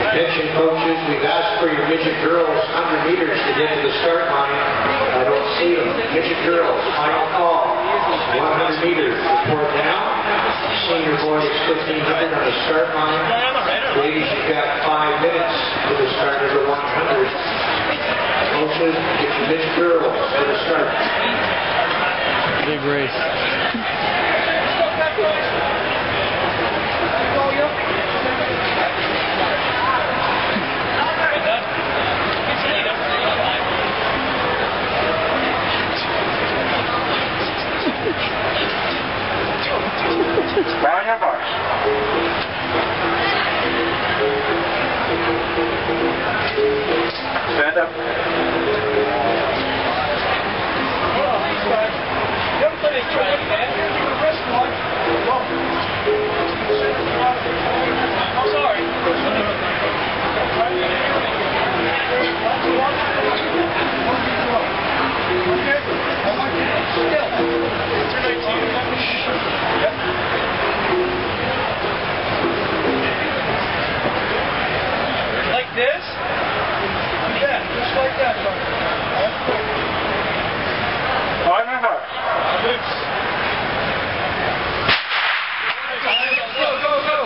Attention coaches, we've asked for your midget girls 100 meters to get to the start line. I don't see them. Midget girls, final call. 100 meters, report down. Senior boys 1500 on the start line. Ladies, you've got 5 minutes to the start of the 100. Coaches, get your midget girls to the start. Big race. Round your march. Stand up. I'm sorry. Like this? Yeah, just like that. On your march. Go, go, go.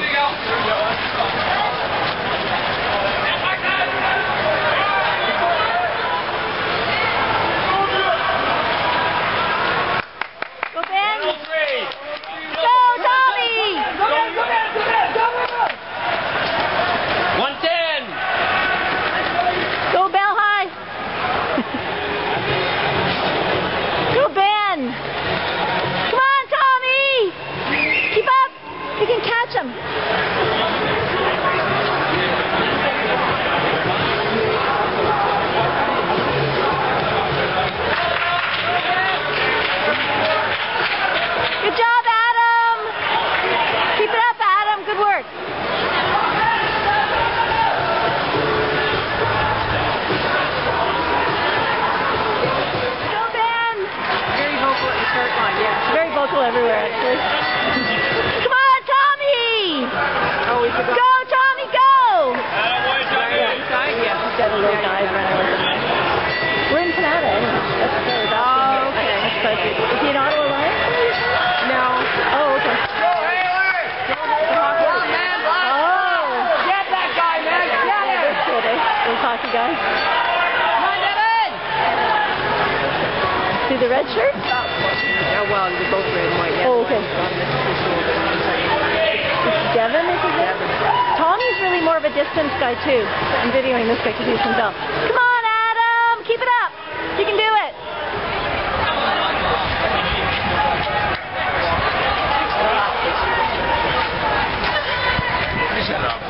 You can catch him. Good job, Adam. Keep it up, Adam. Good work. Go, Ben. Very vocal at the start line, yeah. Very vocal everywhere, actually. Go, Tommy, go! Got a little dive running with him. We're in Canada, anyway. That's good. Oh, okay. Is he an Ottawa Lion? No. Oh, okay. Go, Haley! Oh! Get that guy, man! Get him! That's good, eh? Those hockey guys. Come on, Devin! See the red shirt? Yeah, well, they're both red and white. Yeah, oh, okay. Devin, is his name? Tommy's really more of a distance guy, too. I'm videoing this guy because he's himself. Come on, Adam! Keep it up! You can do it! Shut up.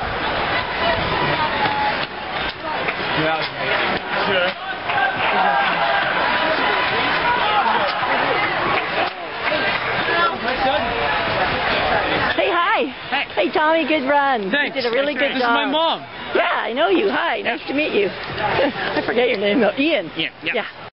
Yeah, sure. Say hi. Hey. Hey, Tommy, good run. Thanks. You did a really good job. This is my mom. Yeah, I know you. Hi, nice to meet you. I forget your name, though. Ian. Yeah. Yeah.